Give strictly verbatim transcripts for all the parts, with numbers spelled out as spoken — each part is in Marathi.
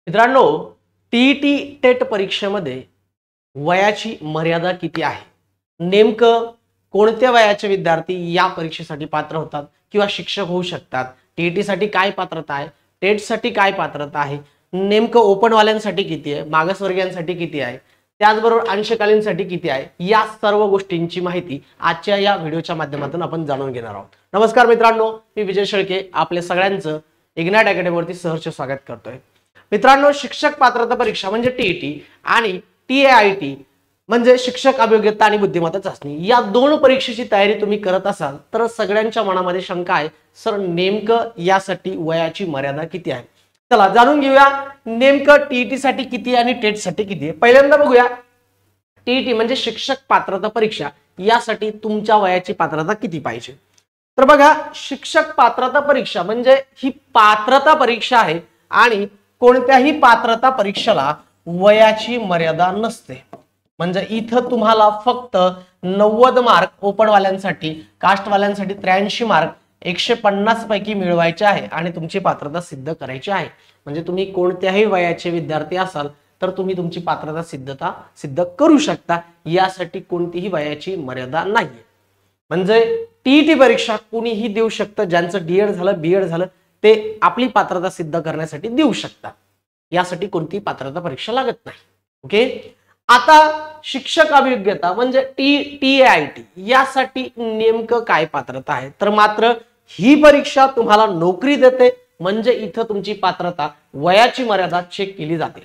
मित्रांनो, टीईटी टेट परीक्षेमध्ये वयाची मर्यादा किती आहे? नेमकं कोणत्या वयाचे विद्यार्थी या परीक्षेसाठी पात्र होतात किंवा शिक्षक होऊ शकतात? टीईटी साठी काय पात्रता आहे? टेट साठी काय पात्रता आहे? नेमकं ओपन वाल्यांसाठी किती आहे? मागासवर्गीयांसाठी किती आहे? त्याचबरोबर अंशकालीनसाठी किती आहे? या सर्व गोष्टींची माहिती आजच्या या व्हिडिओच्या माध्यमातून आपण जाणून घेणार आहोत. नमस्कार मित्रांनो, मी विजय शेळके आपल्या सगळ्यांचं इग्नाइट अकॅडमीवरती सहर्ष स्वागत करतोय. मित्रांनो, शिक्षक पात्रता परीक्षा म्हणजे टीईटी आणि टीएआयटी म्हणजे शिक्षक अभियोग्यता आणि बुद्धिमत्ता चाचणी, या दोन परीक्षेची तयारी तुम्ही करत असाल तर सगळ्यांच्या मनामध्ये शंका आहे, सर नेमकं यासाठी वयाची मर्यादा किती आहे? चला जाणून घेऊया नेमकं टीईटी साठी किती आणि टेट साठी किती आहे. पहिल्यांदा बघूया टीईटी म्हणजे शिक्षक पात्रता परीक्षा, यासाठी तुमच्या वयाची पात्रता किती पाहिजे. तर बघा, शिक्षक पात्रता परीक्षा म्हणजे ही पात्रता परीक्षा आहे आणि कोणत्याही पात्रता परीक्षेला वयाची मर्यादा नसते. म्हणजे इथं तुम्हाला फक्त नव्वद मार्क ओपन वाल्यांसाठी, कास्ट वाल्यांसाठी त्र्याऐंशी मार्क एकशे पन्नास पैकी मिळवायचे आहे आणि तुमची पात्रता सिद्ध करायची आहे. म्हणजे तुम्ही कोणत्याही वयाचे विद्यार्थी असाल तर तुम्ही तुमची पात्रता सिद्धता सिद्ध करू शकता. यासाठी कोणतीही वयाची मर्यादा नाहीये. म्हणजे टीईटी परीक्षा कुणीही देऊ शकतं. ज्यांचं डीएड झालं, बीएड झालं ते आपली पात्रता सिद्ध करण्यासाठी देऊ शकतात. यासाठी कोणतीही पात्रता परीक्षा लागत नाही. ओके, आता शिक्षक अभियोग्यता म्हणजे टी टीएआयटी यासाठी नेमकं काय पात्रता आहे? तर मात्र ही परीक्षा तुम्हाला नोकरी देते. म्हणजे इथं तुमची पात्रता वयाची मर्यादा चेक केली जाते.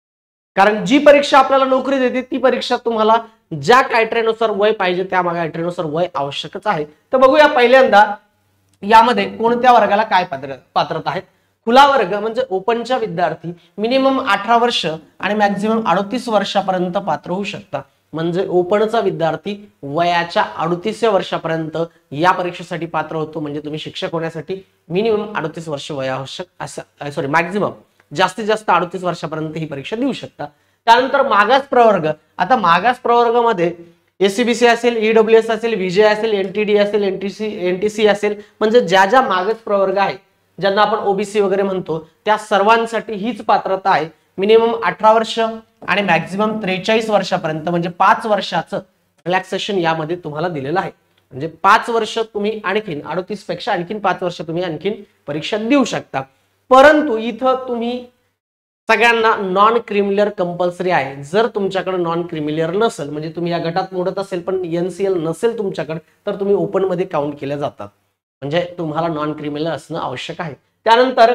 कारण जी परीक्षा आपल्याला नोकरी देते ती परीक्षा तुम्हाला ज्या क्रायटेरियानुसार वय पाहिजे त्या क्रायटेरियानुसार वय आवश्यकच आहे. तर बघूया पहिल्यांदा यामध्ये कोणत्या वर्गाला काय पात्र पात्रता आहे. खुला वर्ग म्हणजे ओपनच्या विद्यार्थी मिनिमम अठरा वर्ष आणि मॅक्झिमम अडतीस वर्षापर्यंत पात्र होऊ शकतात. म्हणजे ओपनचा विद्यार्थी वयाच्या अडतीसव्या वर्षापर्यंत या परीक्षेसाठी पात्र होतो. म्हणजे तुम्ही शिक्षक होण्यासाठी मिनिमम अडतीस वर्ष वय आवश्यक असं सॉरी मॅक्झिमम जास्तीत जास्त अडतीस वर्षापर्यंत ही परीक्षा देऊ शकता. त्यानंतर मागास प्रवर्ग. आता मागास प्रवर्गामध्ये एसीबीसी असेल, ईडब्ल्यूएस असेल, विजय असेल, एनटीडी असेल, एनटीसी एनटीसी असेल, म्हणजे ज्या ज्या मागास प्रवर्ग आहेत ज्यांना आपण ओबीसी वगैरे म्हणतो त्या सर्वांसाठी हीच पात्रता आहे. मिनिमम अठरा वर्ष आणि मॅक्झिमम त्रेचाळीस वर्षापर्यंत म्हणजे पाच वर्षाचं रिलॅक्सेशन यामध्ये तुम्हाला दिलेलं आहे. म्हणजे पाच वर्ष तुम्ही आणखीन अडतीस पेक्षा आणखीन पाच वर्ष तुम्ही आणखीन परीक्षा देऊ शकता. परंतु इथं तुम्ही सगळ्यांना नॉन क्रिमिलियर कंपल्सरी आहे. जर तुमच्याकडे नॉन क्रिमिलियर नसेल म्हणजे तुम्ही या गटात मोडत असेल पण एनसीएल नसेल तुमच्याकडे तर तुम्ही ओपन मध्ये काउंट केल्या जातात. म्हणजे तुम्हाला नॉन क्रिमिनल असणं आवश्यक आहे. त्यानंतर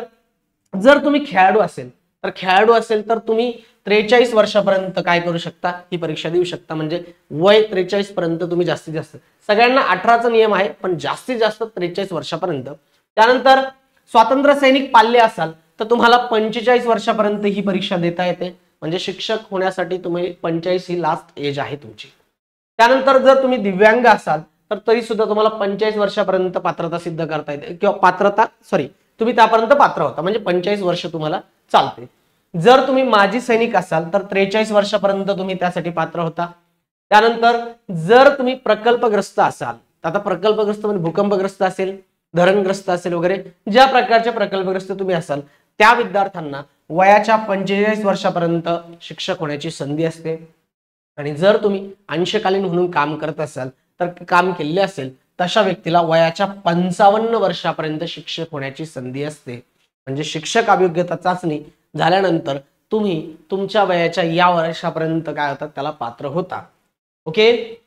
जर तुम्ही खेळाडू असेल तर खेळाडू असेल तर तुम्ही त्रेचाळीस वर्षापर्यंत काय करू शकता, ही परीक्षा देऊ शकता. म्हणजे वय त्रेचाळीस पर्यंत तुम्ही जास्तीत जास्त, सगळ्यांना अठराचा नियम आहे पण जास्तीत जास्त त्रेचाळीस वर्षापर्यंत. त्यानंतर स्वातंत्र्य सैनिक पाल्य असाल तर तुम्हाला पंचेचाळीस वर्षापर्यंत ही परीक्षा देता येते. म्हणजे शिक्षक होण्यासाठी तुम्ही पंचेचाळीस ही लास्ट एज आहे तुमची. त्यानंतर जर तुम्ही दिव्यांग असाल तर तरी सुद्धा तुम्हाला पंचेचाळीस वर्षापर्यंत पात्रता सिद्ध करता येते किंवा पात्रता सॉरी तुम्ही त्यापर्यंत पात्र होता. म्हणजे पंचेचाळीस वर्ष तुम्हाला चालते. जर तुम्ही माजी सैनिक असाल तर त्रेचाळीस वर्षापर्यंत तुम्ही त्यासाठी पात्र होता. त्यानंतर जर तुम्ही प्रकल्पग्रस्त असाल, आता प्रकल्पग्रस्त म्हणजे भूकंपग्रस्त असेल, धरणग्रस्त असेल वगैरे ज्या प्रकारचे प्रकल्पग्रस्त तुम्ही असाल त्या विद्यार्थ्यांना वयाच्या पंचेचाळीस वर्षापर्यंत शिक्षक होण्याची संधी असते. आणि जर तुम्ही अंशकालीन म्हणून काम करत असाल तर काम केले असेल तशा व्यक्तीला वयाच्या पंचावन्न वर्षापर्यंत शिक्षक होण्याची संधी असते. म्हणजे शिक्षक अभियोग्यता चाचणी झाल्यानंतर तुम्ही तुमच्या वयाच्या या वर्षापर्यंत काय होतात त्याला पात्र होता. ओके,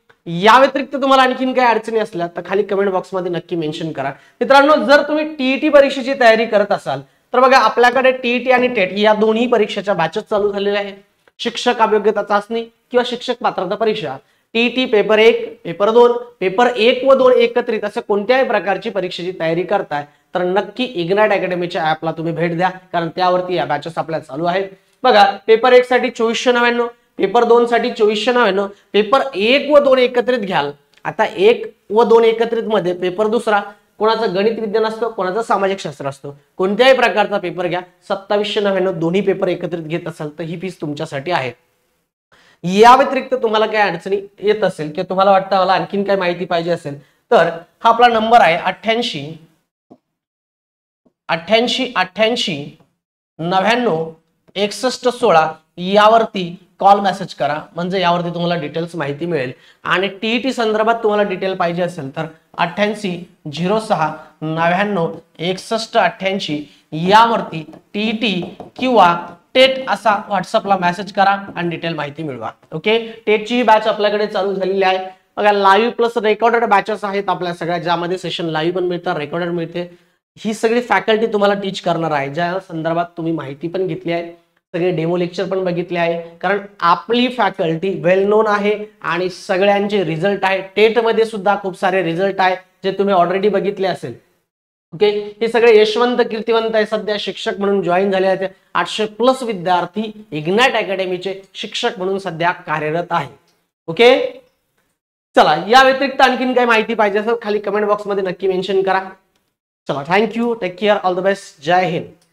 या व्यतिरिक्त तुम्हाला आणखीन काही अडचणी असल्या तर खाली कमेंट बॉक्समध्ये नक्की मेन्शन करा. मित्रांनो, जर तुम्ही टीईटी परीक्षेची तयारी करत असाल तर बघा आपल्याकडे टीईटी आणि टेट या दोन्ही परीक्षेच्या बॅचेस चालू झालेल्या आहेत. शिक्षक अभियोग्यता चाचणी किंवा शिक्षक पात्रता परीक्षा, टीईटी पेपर एक, पेपर दोन, पेपर एक व दोन एकत्रित असं कोणत्याही प्रकारची परीक्षेची तयारी करताय तर नक्की इग्नाइट अकॅडमीच्या ऍपला तुम्ही भेट द्या. कारण त्यावरती या बॅचेस आपल्या चालू आहेत. बघा, पेपर एक साठी चोवीसशे नव्याण्णव, पेपर दोन साठी चोवीसशे नव्याण्णव, पेपर एक व दोन एकत्रित घ्याल. आता एक व दोन एकत्रित मध्ये पेपर दुसरा कोणाचा गणित विज्ञान असतो, कोणाचा सामाजिक शास्त्र असतो, कोणत्याही प्रकारचा पेपर घ्या. सत्तावीसशे नव्याण्णव दोन्ही पेपर एकत्रित घेत असाल तर ही फीस तुमच्यासाठी आहे. या व्यतिरिक्त तुम्हाला काही अडचणी येत असेल किंवा तुम्हाला वाटतं मला आणखीन काही माहिती पाहिजे असेल तर हा आपला नंबर आहे अठ्ठ्याऐंशी अठ्ठ्याऐंशी अठ्ठ्याऐंशी नव्याण्णव एकसष्ट सोळा यावरती कॉल मेसेज करा, म्हणजे यावरती तुम्हाला डिटेल्स माहिती मिळेल. आणि टीईटी संदर्भात तुम्हाला डिटेल पाहिजे असेल तर अठ्ठ्याऐंशी झिरो सहा नव्याण्णव एकसष्ट अठ्ठ्याऐंशी यावरती टीईटी किंवा टेट असा व्हॉट्सअपला मेसेज करा आणि डिटेल माहिती मिळवा. ओके, टेटची बॅच आपल्याकडे चालू झालेली आहे बघा. लाईव्ह प्लस रेकॉर्डेड बॅचेस आहेत आपल्या सगळ्या, ज्यामध्ये सेशन लाईव्ह पण मिळतं, रेकॉर्डेड मिळते. ही सगळी फॅकल्टी तुम्हाला टीच करणार आहे, ज्या संदर्भात तुम्ही माहिती पण घेतली आहे, सगळे डेमो लेक्चर पण बघितले आहे. कारण आपली फॅकल्टी वेल नोन आहे आणि सगळ्यांचे रिझल्ट आहे. टेट मध्ये सुद्धा खूप सारे रिझल्ट आहे जे तुम्ही ऑलरेडी बघितले असेल. ओके, हे सगळे यशवंत कीर्तिवंत आहे, सध्या शिक्षक म्हणून जॉईन झाले आहेत. आठशे प्लस विद्यार्थी इग्नाइट अकॅडमीचे शिक्षक म्हणून सध्या कार्यरत आहे. ओके, चला, या व्यतिरिक्त आणखीन काही माहिती पाहिजे असेल खाली कमेंट बॉक्स मध्ये नक्की मेन्शन करा. चला, thank you, take care, all the best, जय हिंद.